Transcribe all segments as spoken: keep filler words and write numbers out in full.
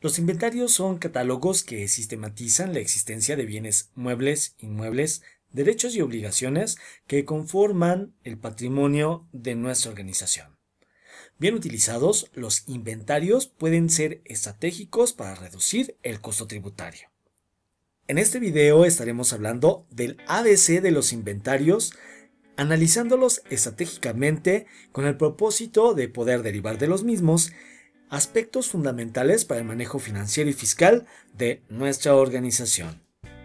Los inventarios son catálogos que sistematizan la existencia de bienes muebles, inmuebles, derechos y obligaciones que conforman el patrimonio de nuestra organización. Bien utilizados, los inventarios pueden ser estratégicos para reducir el costo tributario. En este video estaremos hablando del A B C de los inventarios, analizándolos estratégicamente con el propósito de poder derivar de los mismos aspectos fundamentales para el manejo financiero y fiscal de nuestra organización.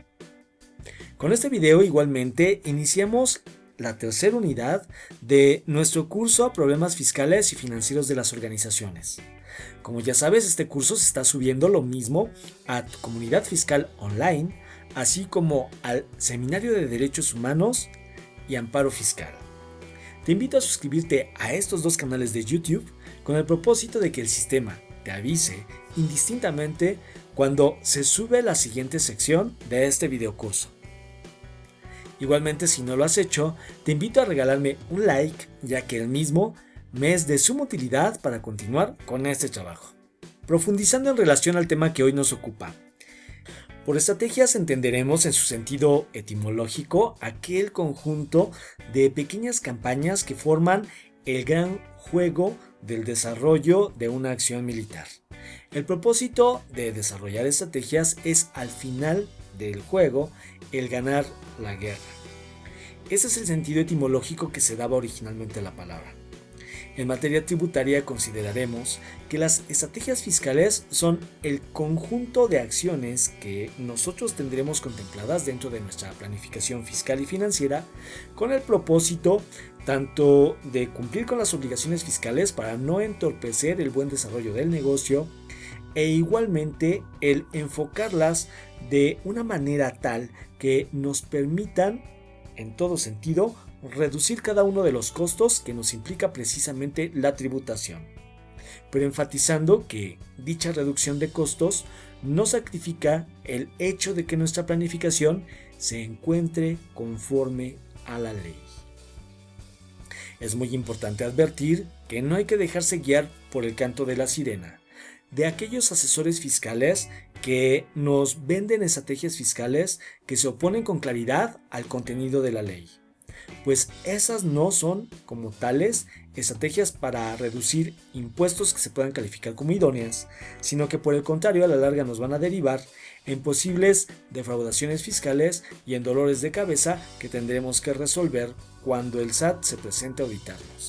Con este video igualmente iniciamos la tercera unidad de nuestro curso Problemas Fiscales y Financieros de las Organizaciones. Como ya sabes, este curso se está subiendo lo mismo a tu comunidad fiscal online, así como al Seminario de Derechos Humanos y Amparo Fiscal. Te invito a suscribirte a estos dos canales de YouTube con el propósito de que el sistema te avise indistintamente cuando se sube la siguiente sección de este videocurso. Igualmente, si no lo has hecho, te invito a regalarme un like, ya que el mismo me es de suma utilidad para continuar con este trabajo. Profundizando en relación al tema que hoy nos ocupa. Por estrategias entenderemos en su sentido etimológico aquel conjunto de pequeñas campañas que forman el gran juego del desarrollo de una acción militar. El propósito de desarrollar estrategias es al final del juego el ganar la guerra. Ese es el sentido etimológico que se daba originalmente a la palabra. En materia tributaria consideraremos que las estrategias fiscales son el conjunto de acciones que nosotros tendremos contempladas dentro de nuestra planificación fiscal y financiera con el propósito tanto de cumplir con las obligaciones fiscales para no entorpecer el buen desarrollo del negocio e igualmente el enfocarlas de una manera tal que nos permitan en todo sentido reducir cada uno de los costos que nos implica precisamente la tributación, pero enfatizando que dicha reducción de costos no sacrifica el hecho de que nuestra planificación se encuentre conforme a la ley. Es muy importante advertir que no hay que dejarse guiar por el canto de la sirena de aquellos asesores fiscales que nos venden estrategias fiscales que se oponen con claridad al contenido de la ley, pues esas no son como tales estrategias para reducir impuestos que se puedan calificar como idóneas, sino que por el contrario a la larga nos van a derivar en posibles defraudaciones fiscales y en dolores de cabeza que tendremos que resolver cuando el S A T se presente a auditarnos.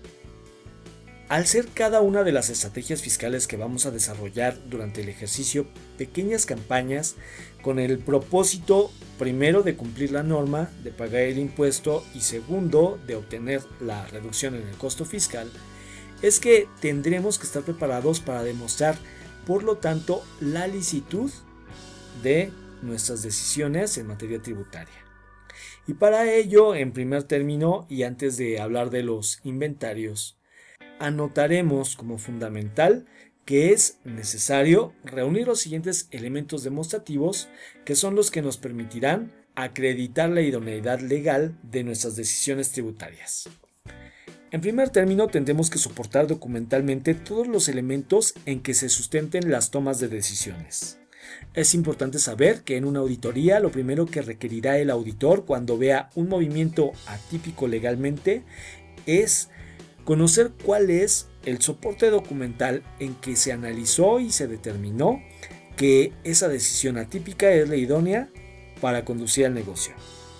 Al ser cada una de las estrategias fiscales que vamos a desarrollar durante el ejercicio pequeñas campañas con el propósito primero de cumplir la norma, de pagar el impuesto y segundo de obtener la reducción en el costo fiscal, es que tendremos que estar preparados para demostrar, por lo tanto, la licitud de nuestras decisiones en materia tributaria. Y para ello, en primer término y antes de hablar de los inventarios, anotaremos como fundamental que es necesario reunir los siguientes elementos demostrativos que son los que nos permitirán acreditar la idoneidad legal de nuestras decisiones tributarias. En primer término, tendremos que soportar documentalmente todos los elementos en que se sustenten las tomas de decisiones. Es importante saber que en una auditoría lo primero que requerirá el auditor cuando vea un movimiento atípico legalmente es conocer cuál es el soporte documental en que se analizó y se determinó que esa decisión atípica es la idónea para conducir al negocio.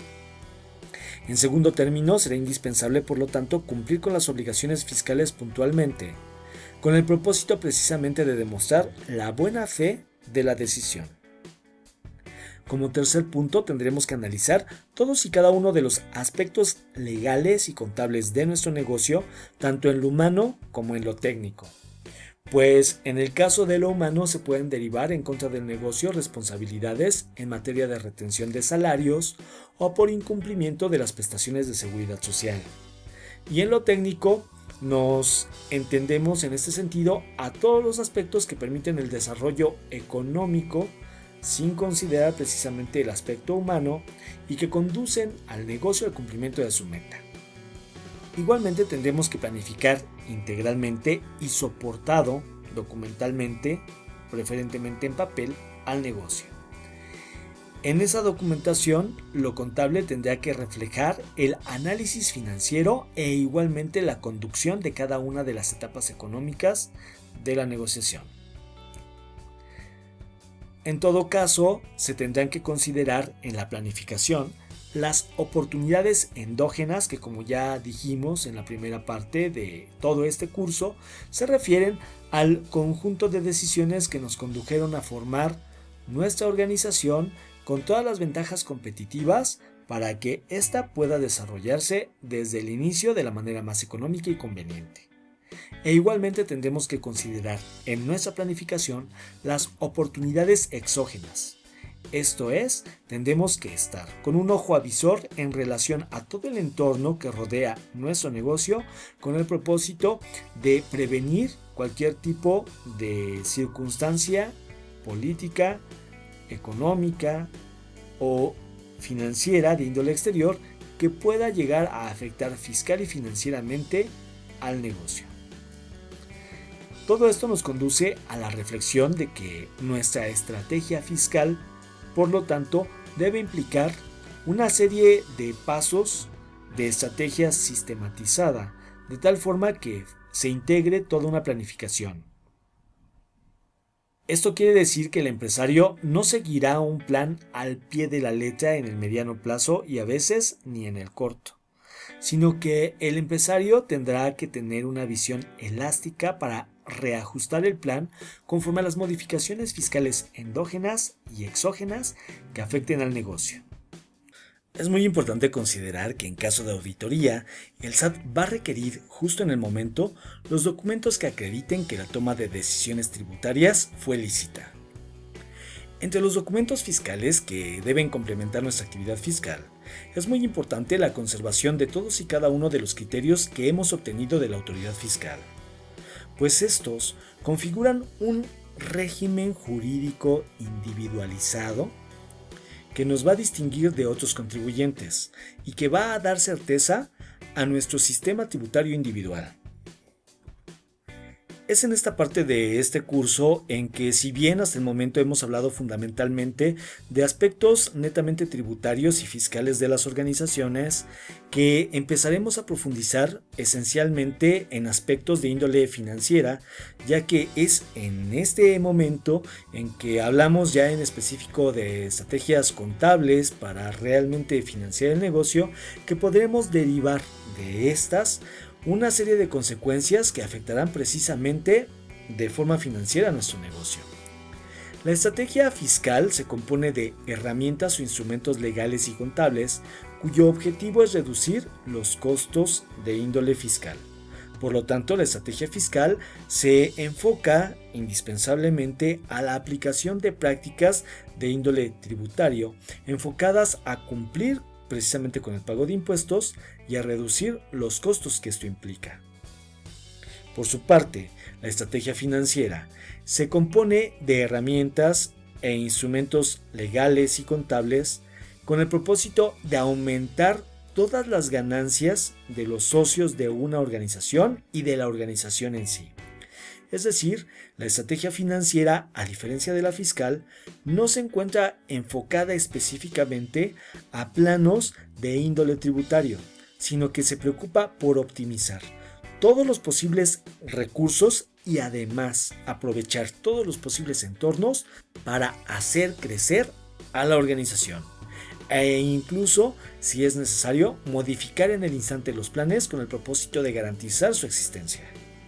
En segundo término, será indispensable, por lo tanto, cumplir con las obligaciones fiscales puntualmente, con el propósito precisamente de demostrar la buena fe de la decisión. Como tercer punto, tendremos que analizar todos y cada uno de los aspectos legales y contables de nuestro negocio, tanto en lo humano como en lo técnico. Pues en el caso de lo humano se pueden derivar en contra del negocio responsabilidades en materia de retención de salarios o por incumplimiento de las prestaciones de seguridad social. Y en lo técnico nos entendemos en este sentido a todos los aspectos que permiten el desarrollo económico sin considerar precisamente el aspecto humano y que conducen al negocio al cumplimiento de su meta. Igualmente tendremos que planificar integralmente y soportado documentalmente preferentemente en papel, al negocio. En esa documentación, lo contable tendrá que reflejar el análisis financiero e igualmente la conducción de cada una de las etapas económicas de la negociación. En todo caso, se tendrán que considerar en la planificación las oportunidades endógenas que, como ya dijimos en la primera parte de todo este curso, se refieren al conjunto de decisiones que nos condujeron a formar nuestra organización con todas las ventajas competitivas para que ésta pueda desarrollarse desde el inicio de la manera más económica y conveniente. E igualmente tendremos que considerar en nuestra planificación las oportunidades exógenas. Esto es, tendremos que estar con un ojo avisor en relación a todo el entorno que rodea nuestro negocio con el propósito de prevenir cualquier tipo de circunstancia política, económica o financiera de índole exterior que pueda llegar a afectar fiscal y financieramente al negocio. Todo esto nos conduce a la reflexión de que nuestra estrategia fiscal, por lo tanto, debe implicar una serie de pasos de estrategia sistematizada, de tal forma que se integre toda una planificación. Esto quiere decir que el empresario no seguirá un plan al pie de la letra en el mediano plazo y a veces ni en el corto, sino que el empresario tendrá que tener una visión elástica para reajustar el plan conforme a las modificaciones fiscales endógenas y exógenas que afecten al negocio. Es muy importante considerar que en caso de auditoría, el S A T va a requerir justo en el momento los documentos que acrediten que la toma de decisiones tributarias fue lícita. Entre los documentos fiscales que deben complementar nuestra actividad fiscal, es muy importante la conservación de todos y cada uno de los criterios que hemos obtenido de la autoridad fiscal, pues estos configuran un régimen jurídico individualizado que nos va a distinguir de otros contribuyentes y que va a dar certeza a nuestro sistema tributario individual. Es en esta parte de este curso en que, si bien hasta el momento hemos hablado fundamentalmente de aspectos netamente tributarios y fiscales de las organizaciones, que empezaremos a profundizar esencialmente en aspectos de índole financiera, ya que es en este momento en que hablamos ya en específico de estrategias contables para realmente financiar el negocio, que podremos derivar de estas una serie de consecuencias que afectarán precisamente de forma financiera a nuestro negocio. La estrategia fiscal se compone de herramientas o instrumentos legales y contables cuyo objetivo es reducir los costos de índole fiscal. Por lo tanto, la estrategia fiscal se enfoca indispensablemente a la aplicación de prácticas de índole tributario enfocadas a cumplir precisamente con el pago de impuestos y a reducir los costos que esto implica. Por su parte, la estrategia financiera se compone de herramientas e instrumentos legales y contables con el propósito de aumentar todas las ganancias de los socios de una organización y de la organización en sí. Es decir, la estrategia financiera, a diferencia de la fiscal, no se encuentra enfocada específicamente a planos de índole tributario, sino que se preocupa por optimizar todos los posibles recursos y además aprovechar todos los posibles entornos para hacer crecer a la organización e incluso, si es necesario, modificar en el instante los planes con el propósito de garantizar su existencia.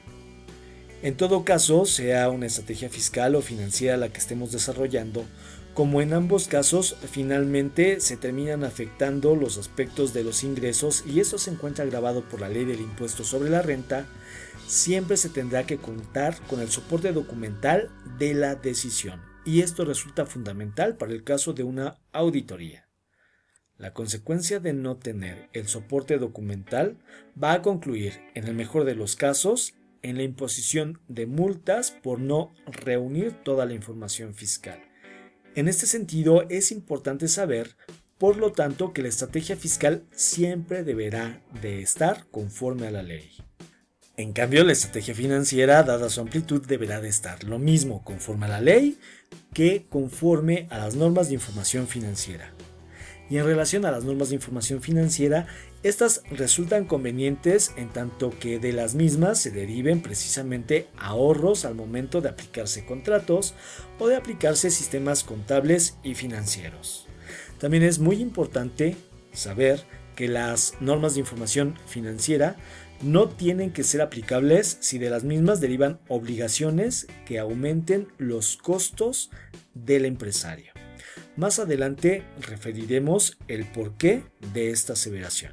En todo caso, sea una estrategia fiscal o financiera la que estemos desarrollando, como en ambos casos, finalmente se terminan afectando los aspectos de los ingresos y eso se encuentra agravado por la ley del impuesto sobre la renta, siempre se tendrá que contar con el soporte documental de la decisión, y esto resulta fundamental para el caso de una auditoría. La consecuencia de no tener el soporte documental va a concluir, en el mejor de los casos, en la imposición de multas por no reunir toda la información fiscal. En este sentido, es importante saber, por lo tanto, que la estrategia fiscal siempre deberá de estar conforme a la ley. En cambio, la estrategia financiera, dada su amplitud, deberá de estar lo mismo conforme a la ley que conforme a las normas de información financiera. Y en relación a las normas de información financiera, estas resultan convenientes en tanto que de las mismas se deriven precisamente ahorros al momento de aplicarse contratos o de aplicarse sistemas contables y financieros. También es muy importante saber que las normas de información financiera no tienen que ser aplicables si de las mismas derivan obligaciones que aumenten los costos del empresario. Más adelante referiremos el porqué de esta aseveración.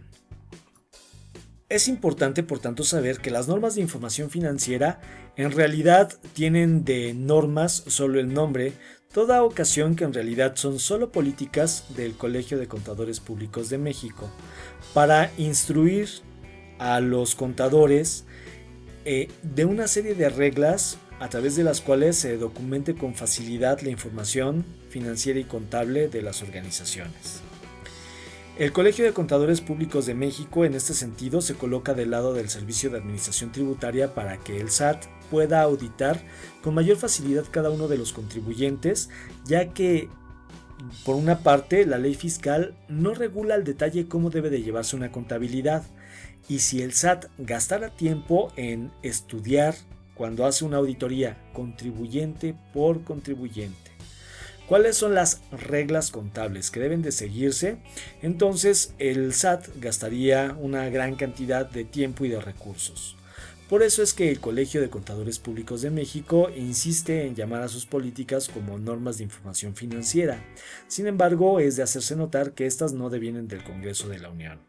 Es importante, por tanto, saber que las normas de información financiera en realidad tienen de normas solo el nombre, toda ocasión que en realidad son solo políticas del Colegio de Contadores Públicos de México para instruir a los contadores eh, de una serie de reglas a través de las cuales se documente con facilidad la información financiera y contable de las organizaciones. El Colegio de Contadores Públicos de México en este sentido se coloca del lado del Servicio de Administración Tributaria para que el S A T pueda auditar con mayor facilidad cada uno de los contribuyentes, ya que por una parte la ley fiscal no regula al detalle cómo debe de llevarse una contabilidad, y si el S A T gastara tiempo en estudiar cuando hace una auditoría contribuyente por contribuyente cuáles son las reglas contables que deben de seguirse, entonces el S A T gastaría una gran cantidad de tiempo y de recursos. Por eso es que el Colegio de Contadores Públicos de México insiste en llamar a sus políticas como normas de información financiera. Sin embargo, es de hacerse notar que estas no devienen del Congreso de la Unión.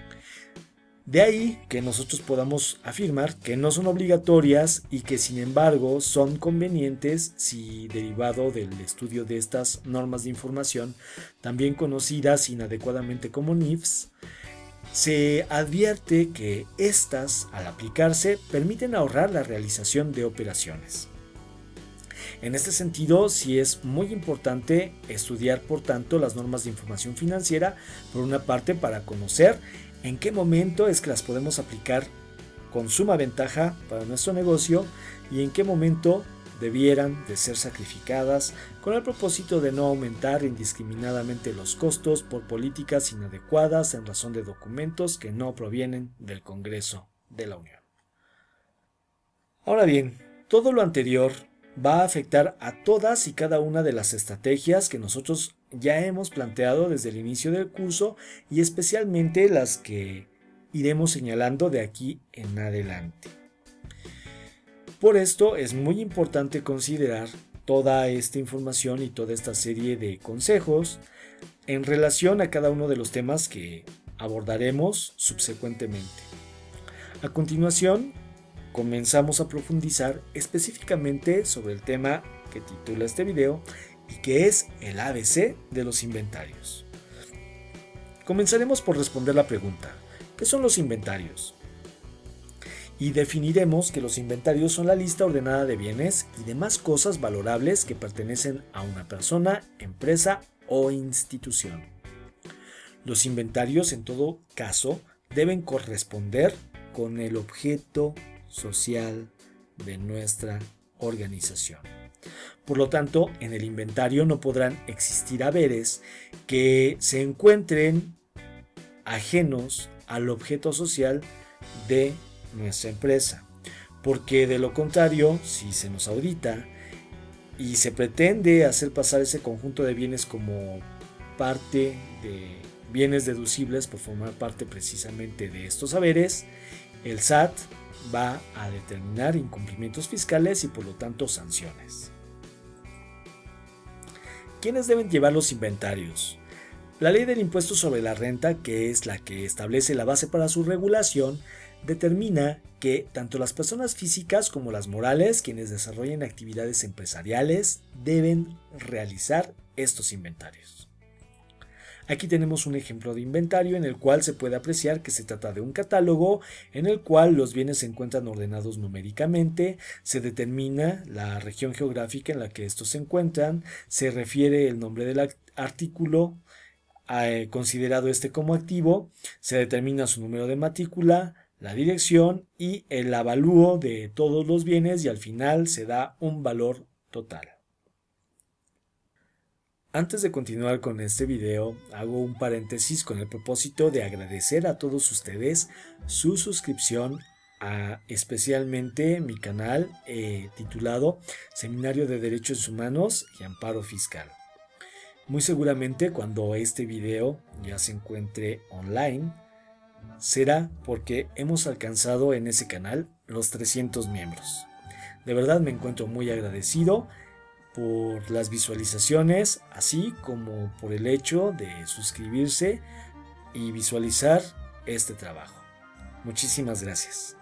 De ahí que nosotros podamos afirmar que no son obligatorias y que sin embargo son convenientes si derivado del estudio de estas normas de información, también conocidas inadecuadamente como N I F S, se advierte que estas, al aplicarse, permiten ahorrar la realización de operaciones. En este sentido, sí es muy importante estudiar, por tanto, las normas de información financiera, por una parte para conocer en qué momento es que las podemos aplicar con suma ventaja para nuestro negocio y en qué momento debieran de ser sacrificadas con el propósito de no aumentar indiscriminadamente los costos por políticas inadecuadas en razón de documentos que no provienen del Congreso de la Unión. Ahora bien, todo lo anterior va a afectar a todas y cada una de las estrategias que nosotros ya hemos planteado desde el inicio del curso y especialmente las que iremos señalando de aquí en adelante. Por esto es muy importante considerar toda esta información y toda esta serie de consejos en relación a cada uno de los temas que abordaremos subsecuentemente. A continuación, comenzamos a profundizar específicamente sobre el tema que titula este video y que es el A B C de los inventarios. Comenzaremos por responder la pregunta: ¿qué son los inventarios? Y definiremos que los inventarios son la lista ordenada de bienes y demás cosas valorables que pertenecen a una persona, empresa o institución. Los inventarios, en todo caso, deben corresponder con el objeto social de nuestra organización. Por lo tanto, en el inventario no podrán existir haberes que se encuentren ajenos al objeto social de nuestra empresa, porque de lo contrario, si se nos audita y se pretende hacer pasar ese conjunto de bienes como parte de bienes deducibles por formar parte precisamente de estos haberes, el S A T va a determinar incumplimientos fiscales y por lo tanto sanciones. ¿Quiénes deben llevar los inventarios? La ley del impuesto sobre la renta, que es la que establece la base para su regulación, determina que tanto las personas físicas como las morales, quienes desarrollen actividades empresariales, deben realizar estos inventarios. Aquí tenemos un ejemplo de inventario en el cual se puede apreciar que se trata de un catálogo en el cual los bienes se encuentran ordenados numéricamente, se determina la región geográfica en la que estos se encuentran, se refiere el nombre del artículo eh, considerado este como activo, se determina su número de matrícula, la dirección y el avalúo de todos los bienes y al final se da un valor total. Antes de continuar con este video, hago un paréntesis con el propósito de agradecer a todos ustedes su suscripción a especialmente mi canal eh, titulado Seminario de Derechos Humanos y Amparo Fiscal. Muy seguramente cuando este video ya se encuentre online, será porque hemos alcanzado en ese canal los trescientos miembros. De verdad me encuentro muy agradecido por las visualizaciones, así como por el hecho de suscribirse y visualizar este trabajo. Muchísimas gracias.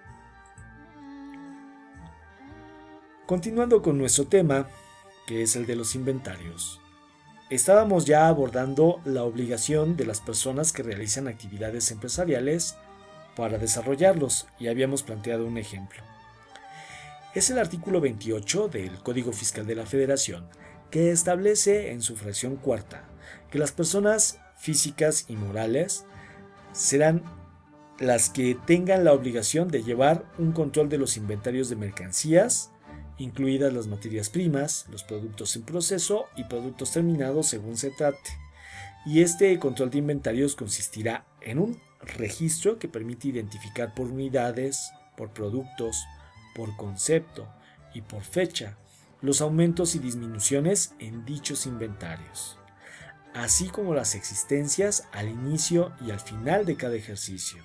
Continuando con nuestro tema, que es el de los inventarios. Estábamos ya abordando la obligación de las personas que realizan actividades empresariales para desarrollarlos y habíamos planteado un ejemplo. Es el artículo veintiocho del Código Fiscal de la Federación que establece en su fracción cuarta que las personas físicas y morales serán las que tengan la obligación de llevar un control de los inventarios de mercancías, incluidas las materias primas, los productos en proceso y productos terminados según se trate. Y este control de inventarios consistirá en un registro que permite identificar por unidades, por productos, por concepto y por fecha los aumentos y disminuciones en dichos inventarios, así como las existencias al inicio y al final de cada ejercicio.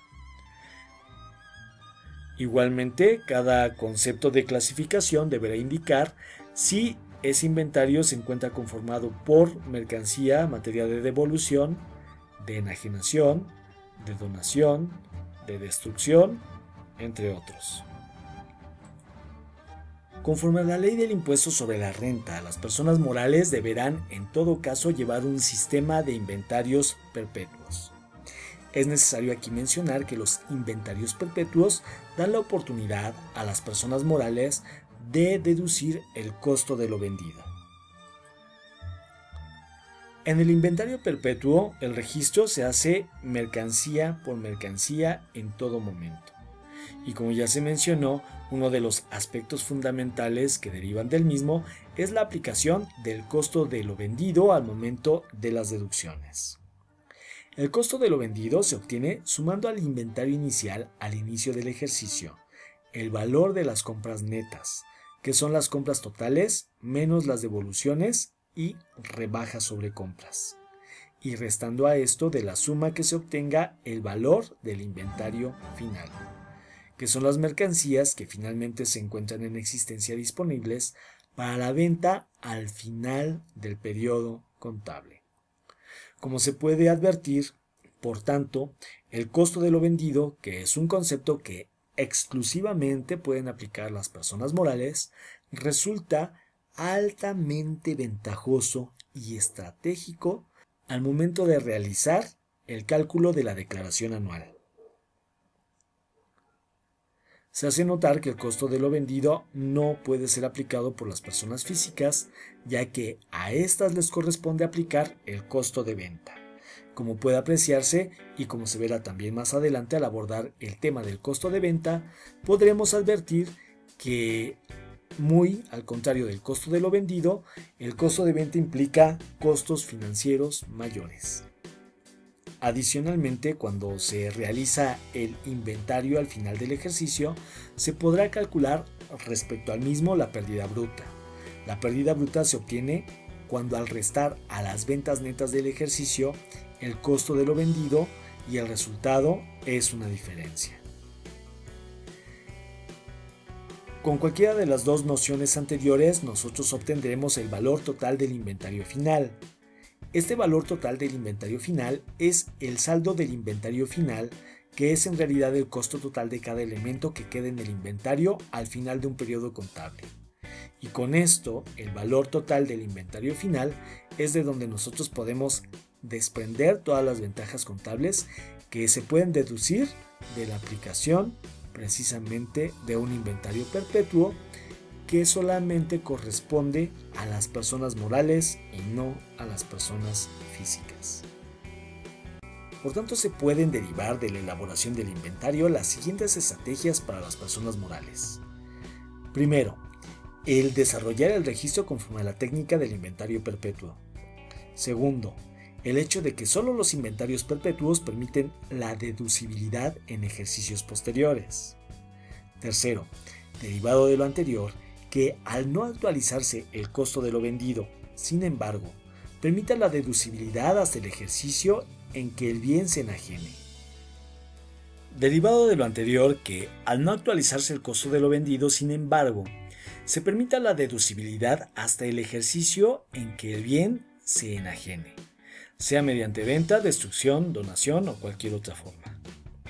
Igualmente, cada concepto de clasificación deberá indicar si ese inventario se encuentra conformado por mercancía, materia de devolución, de enajenación, de donación, de destrucción, entre otros. Conforme a la ley del impuesto sobre la renta, las personas morales deberán en todo caso llevar un sistema de inventarios perpetuos. Es necesario aquí mencionar que los inventarios perpetuos dan la oportunidad a las personas morales de deducir el costo de lo vendido. En el inventario perpetuo, el registro se hace mercancía por mercancía en todo momento. Y como ya se mencionó, uno de los aspectos fundamentales que derivan del mismo es la aplicación del costo de lo vendido al momento de las deducciones. El costo de lo vendido se obtiene sumando al inventario inicial al inicio del ejercicio el valor de las compras netas, que son las compras totales menos las devoluciones y rebajas sobre compras, y restando a esto de la suma que se obtenga el valor del inventario final, que son las mercancías que finalmente se encuentran en existencia disponibles para la venta al final del periodo contable. Como se puede advertir, por tanto, el costo de lo vendido, que es un concepto que exclusivamente pueden aplicar las personas morales, resulta altamente ventajoso y estratégico al momento de realizar el cálculo de la declaración anual. Se hace notar que el costo de lo vendido no puede ser aplicado por las personas físicas, ya que a estas les corresponde aplicar el costo de venta. Como puede apreciarse y como se verá también más adelante al abordar el tema del costo de venta, podremos advertir que, muy al contrario del costo de lo vendido, el costo de venta implica costos financieros mayores. Adicionalmente, cuando se realiza el inventario al final del ejercicio, se podrá calcular respecto al mismo la pérdida bruta. La pérdida bruta se obtiene cuando al restar a las ventas netas del ejercicio el costo de lo vendido y el resultado es una diferencia. Con cualquiera de las dos nociones anteriores, nosotros obtendremos el valor total del inventario final. Este valor total del inventario final es el saldo del inventario final, que es en realidad el costo total de cada elemento que quede en el inventario al final de un periodo contable. Y con esto, el valor total del inventario final es de donde nosotros podemos desprender todas las ventajas contables que se pueden deducir de la aplicación precisamente de un inventario perpetuo que solamente corresponde a las personas morales y no a las personas físicas. Por tanto, se pueden derivar de la elaboración del inventario las siguientes estrategias para las personas morales. Primero, el desarrollar el registro conforme a la técnica del inventario perpetuo. Segundo, el hecho de que solo los inventarios perpetuos permiten la deducibilidad en ejercicios posteriores. Tercero, derivado de lo anterior, que al no actualizarse el costo de lo vendido, sin embargo, permita la deducibilidad hasta el ejercicio en que el bien se enajene. Derivado de lo anterior, que al no actualizarse el costo de lo vendido, sin embargo, se permita la deducibilidad hasta el ejercicio en que el bien se enajene, sea mediante venta, destrucción, donación o cualquier otra forma.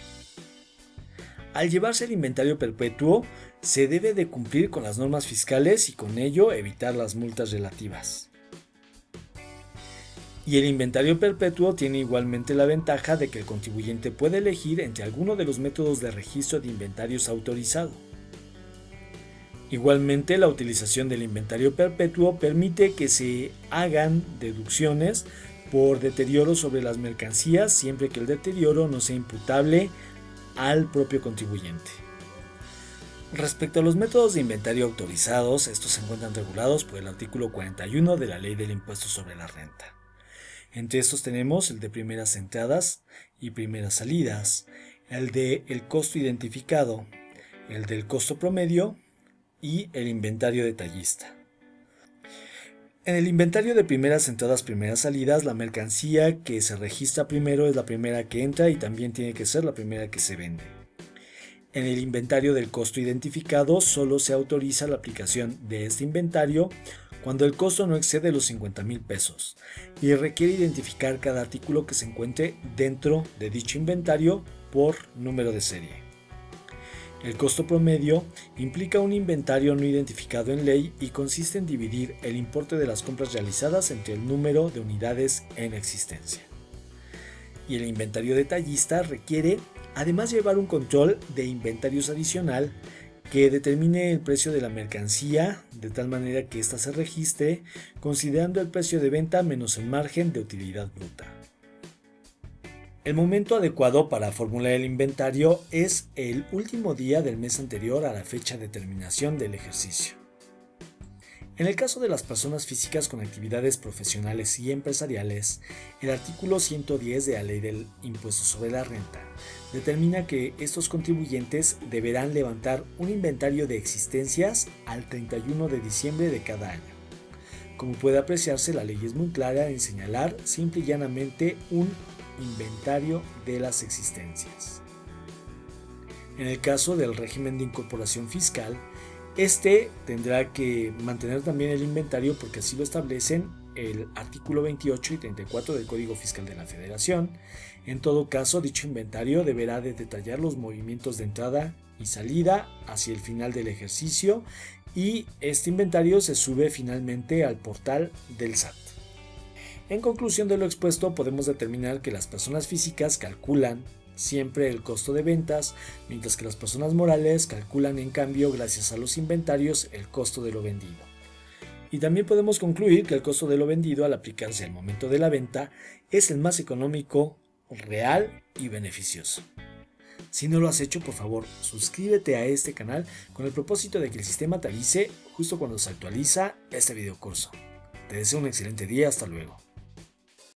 Al llevarse el inventario perpetuo, se debe de cumplir con las normas fiscales y con ello evitar las multas relativas. Y el inventario perpetuo tiene igualmente la ventaja de que el contribuyente puede elegir entre alguno de los métodos de registro de inventarios autorizado. Igualmente, la utilización del inventario perpetuo permite que se hagan deducciones por deterioro sobre las mercancías siempre que el deterioro no sea imputable al propio contribuyente. Respecto a los métodos de inventario autorizados, estos se encuentran regulados por el artículo cuarenta y uno de la Ley del Impuesto sobre la Renta. Entre estos tenemos el de primeras entradas y primeras salidas, el de el costo identificado, el del costo promedio y el inventario detallista. En el inventario de primeras entradas, primeras salidas, la mercancía que se registra primero es la primera que entra y también tiene que ser la primera que se vende. En el inventario del costo identificado solo se autoriza la aplicación de este inventario cuando el costo no excede los cincuenta mil pesos y requiere identificar cada artículo que se encuentre dentro de dicho inventario por número de serie. El costo promedio implica un inventario no identificado en ley y consiste en dividir el importe de las compras realizadas entre el número de unidades en existencia. Y el inventario detallista requiere además llevar un control de inventarios adicional que determine el precio de la mercancía de tal manera que ésta se registre considerando el precio de venta menos el margen de utilidad bruta. El momento adecuado para formular el inventario es el último día del mes anterior a la fecha de terminación del ejercicio. En el caso de las personas físicas con actividades profesionales y empresariales, el artículo ciento diez de la Ley del Impuesto sobre la Renta determina que estos contribuyentes deberán levantar un inventario de existencias al treinta y uno de diciembre de cada año. Como puede apreciarse, la ley es muy clara en señalar simple y llanamente un inventario de las existencias. En el caso del régimen de incorporación fiscal, este tendrá que mantener también el inventario porque así lo establecen el artículo veintiocho y treinta y cuatro del Código Fiscal de la Federación. En todo caso, dicho inventario deberá de detallar los movimientos de entrada y salida hacia el final del ejercicio y este inventario se sube finalmente al portal del S A T. En conclusión de lo expuesto, podemos determinar que las personas físicas calculan siempre el costo de ventas, mientras que las personas morales calculan en cambio, gracias a los inventarios, el costo de lo vendido. Y también podemos concluir que el costo de lo vendido al aplicarse al momento de la venta es el más económico, real y beneficioso. Si no lo has hecho, por favor, suscríbete a este canal con el propósito de que el sistema te avise justo cuando se actualiza este videocurso. Te deseo un excelente día, hasta luego.